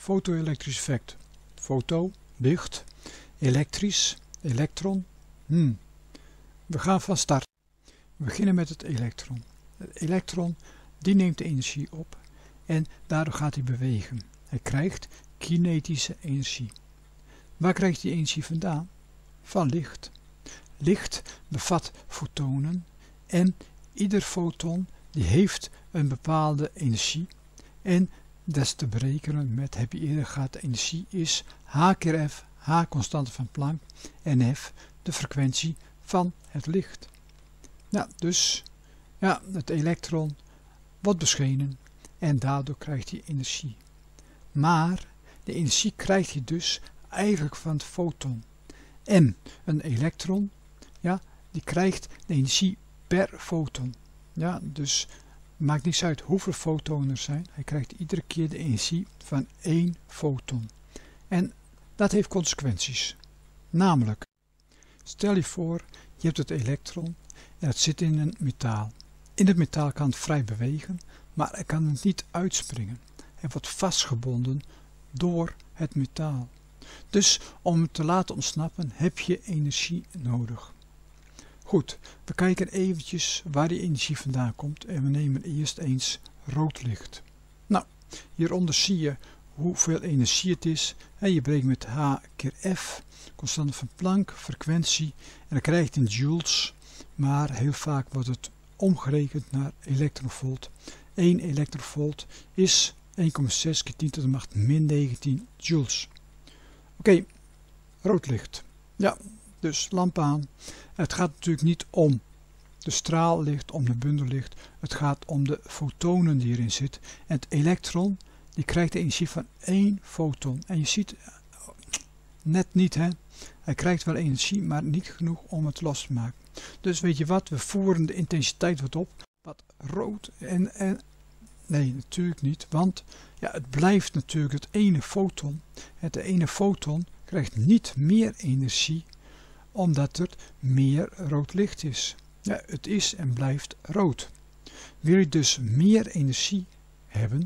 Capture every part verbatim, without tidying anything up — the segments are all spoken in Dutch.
foto-elektrisch effect. Foto, licht, elektrisch, elektron. Hmm. We gaan van start. We beginnen met het elektron. Het elektron die neemt de energie op en daardoor gaat hij bewegen. Hij krijgt kinetische energie. Waar krijgt hij energie vandaan? Van licht. Licht bevat fotonen en ieder foton die heeft een bepaalde energie en dat is te berekenen met, heb je eerder gehad, de energie is H keer F, H constante van Planck en F de frequentie van het licht. Nou, dus ja, het elektron wordt beschenen en daardoor krijgt hij energie. Maar de energie krijgt hij dus eigenlijk van het foton. En een elektron, ja, die krijgt de energie per foton. Ja, dus maakt niets uit hoeveel fotonen er zijn. Hij krijgt iedere keer de energie van één foton. En dat heeft consequenties. Namelijk, stel je voor, je hebt het elektron en het zit in een metaal. In het metaal kan het vrij bewegen, maar hij kan het niet uitspringen. Hij wordt vastgebonden door het metaal. Dus om het te laten ontsnappen heb je energie nodig. Goed, we kijken eventjes waar die energie vandaan komt en we nemen eerst eens rood licht. Nou, hieronder zie je hoeveel energie het is. En je breekt met H keer F, constante van Planck, frequentie en dan krijg je het in joules, maar heel vaak wordt het omgerekend naar elektronvolt. één elektronvolt is één komma zes keer tien tot de macht min negentien joules. Oké, okay, rood licht. Ja, dus lamp aan. Het gaat natuurlijk niet om de straallicht, om de bundellicht. Het gaat om de fotonen die erin zitten. En het elektron, die krijgt de energie van één foton. En je ziet, net niet hè. Hij krijgt wel energie, maar niet genoeg om het los te maken. Dus weet je wat, we voeren de intensiteit wat op. Wat rood en, en nee, natuurlijk niet. Want ja, het blijft natuurlijk het ene foton. Het ene foton krijgt niet meer energie omdat er meer rood licht is. Ja, het is en blijft rood. Wil je dus meer energie hebben,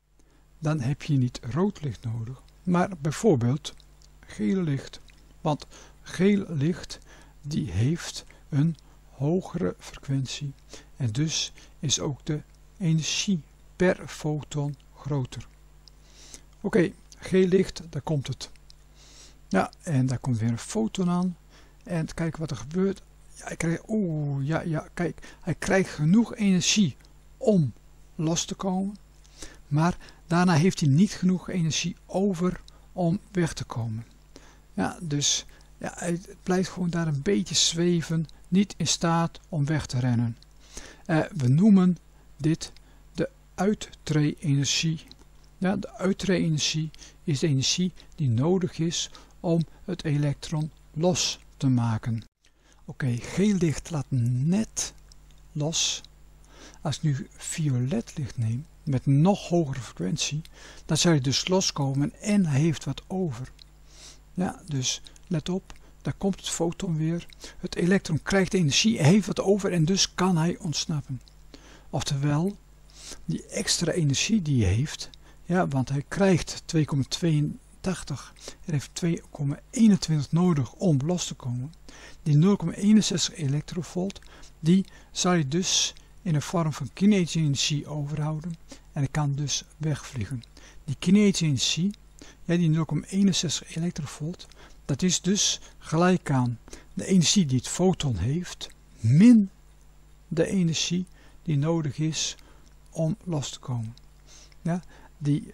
dan heb je niet rood licht nodig, maar bijvoorbeeld geel licht. Want geel licht die heeft een hogere frequentie en dus is ook de energie per foton groter. Oké, okay, geel licht, daar komt het. Ja, en daar komt weer een foton aan. En kijk wat er gebeurt. Ja, hij krijgt, oeh, ja, ja, kijk, hij krijgt genoeg energie om los te komen. Maar daarna heeft hij niet genoeg energie over om weg te komen. Ja, dus ja, hij blijft gewoon daar een beetje zweven, niet in staat om weg te rennen. Uh, we noemen dit de uittree-energie. Ja, de uittree-energie is de energie die nodig is om het elektron los te maken. Oké, okay, geel licht laat net los. Als ik nu violet licht neem met nog hogere frequentie, dan zal hij dus loskomen en hij heeft wat over. Ja, dus let op, daar komt het foton weer. Het elektron krijgt energie, heeft wat over en dus kan hij ontsnappen. Oftewel, die extra energie die hij heeft, ja, want hij krijgt twee komma tweeëntachtig en heeft twee komma eenentwintig nodig om los te komen. Die nul komma eenenzestig elektronvolt, die zal je dus in de vorm van kinetische energie overhouden en hij kan dus wegvliegen. Die kinetische energie, ja, die nul komma eenenzestig elektronvolt, dat is dus gelijk aan de energie die het foton heeft, min de energie die nodig is om los te komen. Ja, die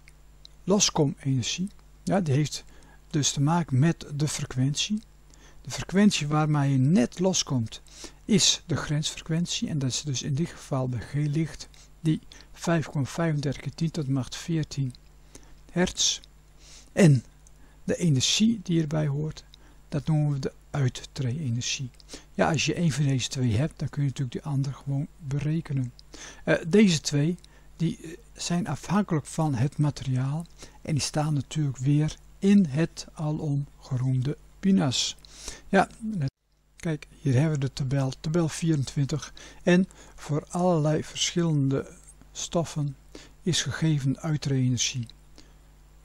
loskomenergie, ja, die heeft dus te maken met de frequentie. De frequentie waarmee je net loskomt is de grensfrequentie en dat is dus in dit geval bij geel licht die vijf komma vijfendertig keer tien tot de macht veertien hertz. En de energie die erbij hoort, dat noemen we de uittree-energie. Ja, als je een van deze twee hebt, dan kun je natuurlijk die andere gewoon berekenen. Uh, deze twee die zijn afhankelijk van het materiaal en die staan natuurlijk weer in het alom geroemde P I N A S. Ja, kijk, hier hebben we de tabel, tabel vierentwintig en voor allerlei verschillende stoffen is gegeven uittree-energie.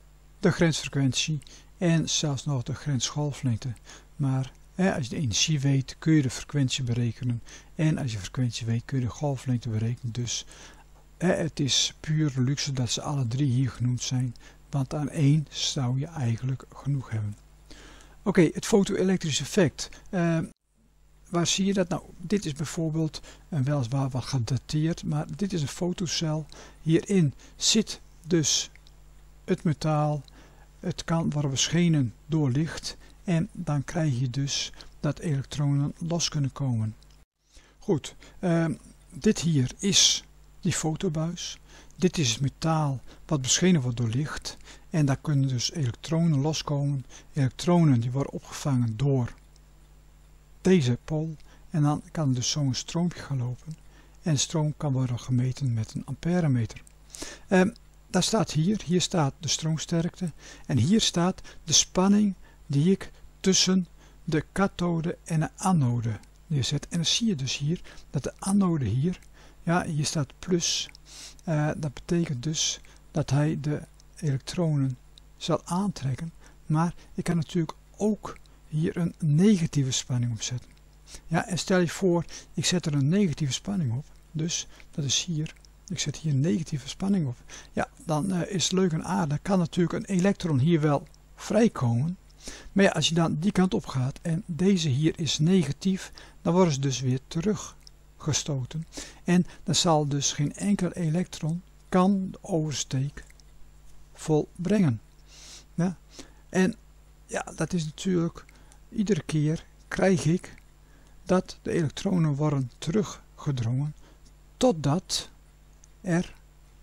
de grensfrequentie en zelfs nog de grensgolflengte. Maar eh, als je de energie weet, kun je de frequentie berekenen. En als je de frequentie weet, kun je de golflengte berekenen. Dus eh, het is puur luxe dat ze alle drie hier genoemd zijn. Want aan één zou je eigenlijk genoeg hebben. Oké, okay, het foto-elektrisch effect. Uh, waar zie je dat? Nou, dit is bijvoorbeeld een weliswaar wat gedateerd, maar dit is een fotocel. Hierin zit dus het metaal. Het kan worden beschenen door licht en dan krijg je dus dat elektronen los kunnen komen. Goed, uh, dit hier is die fotobuis. Dit is het metaal wat beschenen wordt door licht en daar kunnen dus elektronen loskomen. Elektronen die worden opgevangen door deze pool en dan kan er dus zo'n stroompje gaan lopen en de stroom kan worden gemeten met een amperemeter. Uh, daar staat hier, hier staat de stroomsterkte en hier staat de spanning die ik tussen de kathode en de anode neerzet. En dan zie je dus hier dat de anode hier, ja hier staat plus, uh, dat betekent dus dat hij de elektronen zal aantrekken, maar ik kan natuurlijk ook hier een negatieve spanning op zetten. Ja, en stel je voor, ik zet er een negatieve spanning op, dus dat is hier, ik zet hier een negatieve spanning op. Ja, dan uh, is het leuk en aardig, kan natuurlijk een elektron hier wel vrijkomen, maar ja, als je dan die kant op gaat en deze hier is negatief, dan worden ze dus weer teruggestoten. En dan zal dus geen enkel elektron kan de oversteek volbrengen. Ja? En ja, dat is natuurlijk, iedere keer krijg ik dat de elektronen worden teruggedrongen totdat er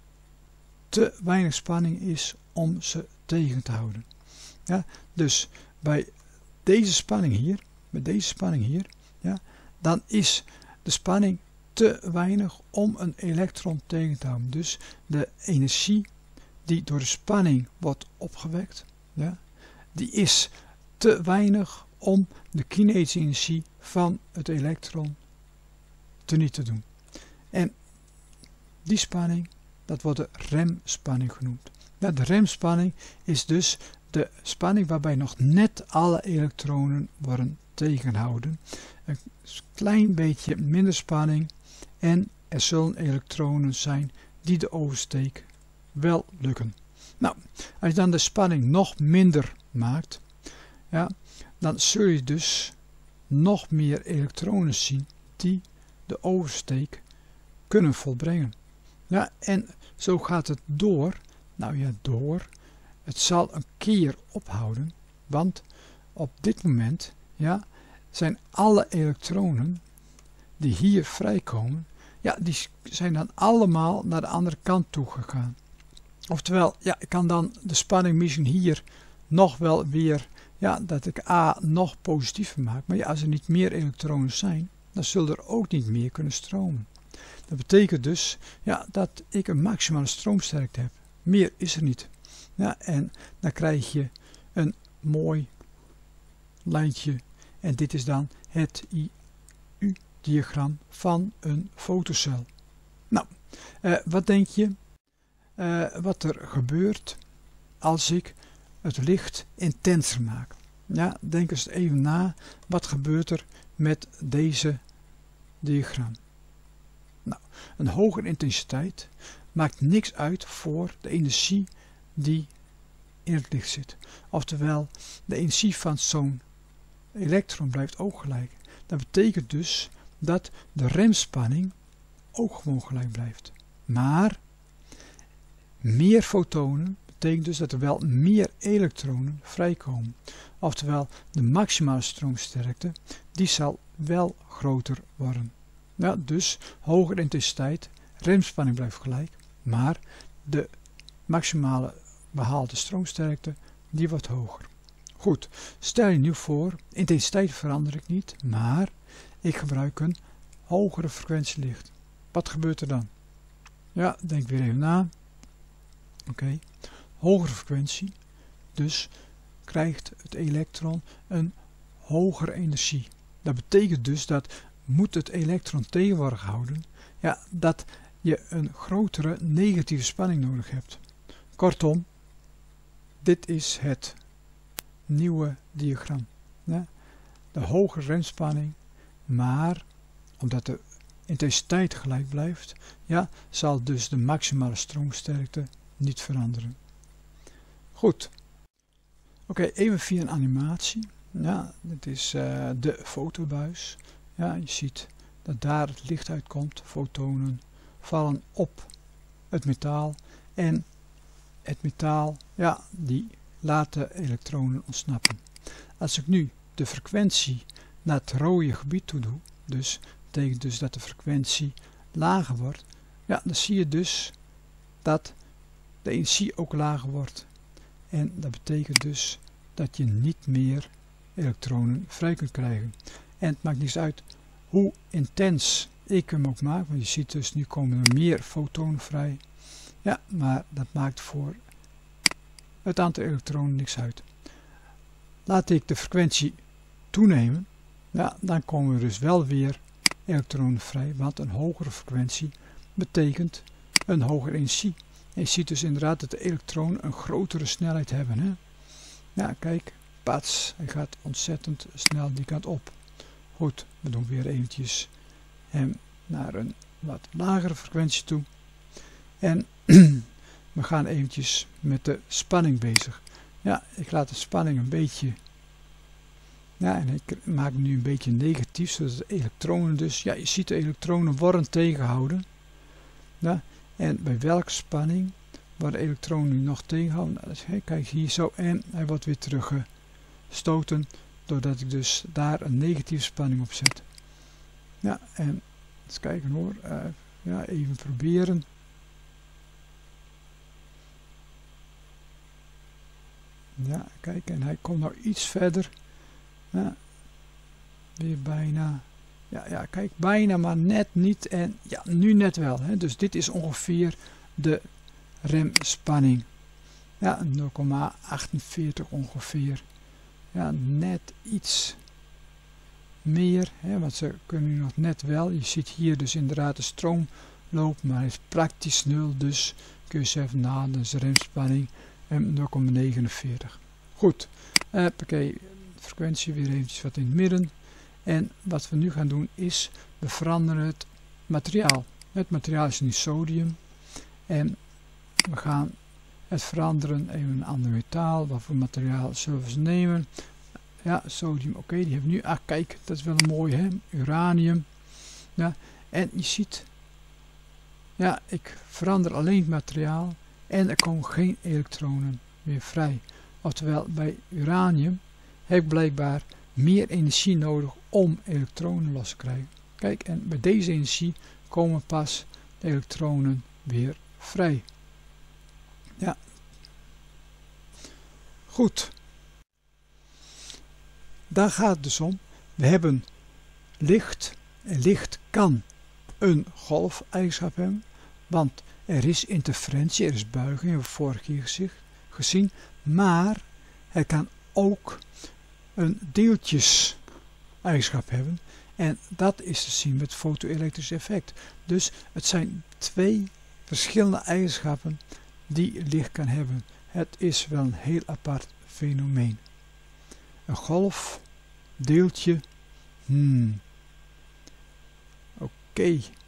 te weinig spanning is om ze tegen te houden. Ja, dus bij deze spanning hier, bij deze spanning hier, ja, dan is de spanning te weinig om een elektron tegen te houden. Dus de energie die door de spanning wordt opgewekt, ja, die is te weinig om de kinetische energie van het elektron teniet te doen. En die spanning, dat wordt de remspanning genoemd. Ja, de remspanning is dus de spanning waarbij nog net alle elektronen worden tegengehouden. Een klein beetje minder spanning en er zullen elektronen zijn die de oversteek wel lukken. Nou, als je dan de spanning nog minder maakt, ja, dan zul je dus nog meer elektronen zien die de oversteek kunnen volbrengen. Ja, en zo gaat het door. Nou ja, door. Het zal een keer ophouden, want op dit moment, ja, zijn alle elektronen die hier vrijkomen, ja, die zijn dan allemaal naar de andere kant toe gegaan. Oftewel, ja, ik kan dan de spanning misschien hier nog wel weer, ja, dat ik A nog positiever maak. Maar ja, als er niet meer elektronen zijn, dan zullen er ook niet meer kunnen stromen. Dat betekent dus, ja, dat ik een maximale stroomsterkte heb. Meer is er niet. Ja, en dan krijg je een mooi lijntje. En dit is dan het I U-diagram van een fotocel. Nou, uh, wat denk je uh, wat er gebeurt als ik het licht intenser maak? Ja, denk eens even na, wat gebeurt er met deze diagram? Nou, een hogere intensiteit maakt niks uit voor de energie die in het licht zit. Oftewel, de energie van zo'n elektron blijft ook gelijk. Dat betekent dus dat de remspanning ook gewoon gelijk blijft. Maar meer fotonen betekent dus dat er wel meer elektronen vrijkomen. Oftewel, de maximale stroomsterkte die zal wel groter worden. Ja, dus hogere intensiteit, remspanning blijft gelijk, maar de maximale behaalde stroomsterkte die wordt hoger. Goed, stel je nu voor, intensiteit verander ik niet, maar ik gebruik een hogere frequentie licht. Wat gebeurt er dan? Ja, denk weer even na. Oké, okay. Hogere frequentie, dus krijgt het elektron een hogere energie. Dat betekent dus dat moet het elektron tegen worden gehouden, ja, dat je een grotere negatieve spanning nodig hebt. Kortom, dit is het nieuwe diagram. Ja? De hoge remspanning, maar omdat de intensiteit gelijk blijft, ja, zal dus de maximale stroomsterkte niet veranderen. Goed. Oké, okay, even via een animatie. Ja, dit is uh, de fotobuis. Ja, je ziet dat daar het licht uitkomt. Fotonen vallen op het metaal en het metaal, ja, die laat de elektronen ontsnappen. Als ik nu de frequentie naar het rode gebied toe doe, dus betekent dus dat de frequentie lager wordt, ja, dan zie je dus dat de energie ook lager wordt. En dat betekent dus dat je niet meer elektronen vrij kunt krijgen. En het maakt niets uit hoe intens ik hem ook maak, want je ziet dus nu komen er meer fotonen vrij. Ja, maar dat maakt voor het aantal elektronen niks uit. Laat ik de frequentie toenemen, ja, dan komen er dus wel weer elektronen vrij, want een hogere frequentie betekent een hogere energie. En je ziet dus inderdaad dat de elektronen een grotere snelheid hebben. Hè? Ja, kijk, pats, hij gaat ontzettend snel die kant op. Goed, we doen weer eventjes hem naar een wat lagere frequentie toe. En we gaan eventjes met de spanning bezig. Ja, ik laat de spanning een beetje, ja, en ik maak hem nu een beetje negatief, zodat de elektronen dus, ja, je ziet de elektronen worden tegengehouden. Ja, en bij welke spanning worden de elektronen nu nog tegengehouden? Nou, dus, kijk hier zo, en hij wordt weer teruggestoten, doordat ik dus daar een negatieve spanning op zet. Ja, en eens kijken hoor, uh, ja, even proberen. Ja, kijk, en hij komt nou iets verder. Ja, weer bijna. Ja, ja, kijk, bijna, maar net niet. En ja, nu net wel. Hè. Dus dit is ongeveer de remspanning. Ja, nul komma achtenveertig ongeveer. Ja, net iets meer. Hè, want ze kunnen nu nog net wel. Je ziet hier dus inderdaad de stroom lopen, maar hij is praktisch nul. Dus kun je zeggen, nou, dat is remspanning. nul komma negenenveertig. Goed, uh, oké, frequentie weer eventjes wat in het midden. En wat we nu gaan doen is, we veranderen het materiaal. Het materiaal is nu sodium. En we gaan het veranderen, even een ander metaal. Wat voor materiaal zullen we nemen? Ja, sodium, oké, die hebben we nu. Ah, kijk, dat is wel een mooie, hè? Uranium. Ja, en je ziet, ja, ik verander alleen het materiaal. En er komen geen elektronen meer vrij. Oftewel, bij uranium heb ik blijkbaar meer energie nodig om elektronen los te krijgen. Kijk, en bij deze energie komen pas de elektronen weer vrij. Ja. Goed. Daar gaat het dus om. We hebben licht. En licht kan een golfeigenschap hebben. Want er is interferentie, er is buiging, hebben we vorige keer gezien. Maar het kan ook een deeltjes-eigenschap hebben. En dat is te zien met het fotoelektrisch effect. Dus het zijn twee verschillende eigenschappen die licht kan hebben. Het is wel een heel apart fenomeen. Een golf, deeltje. Hmm. Oké. Okay.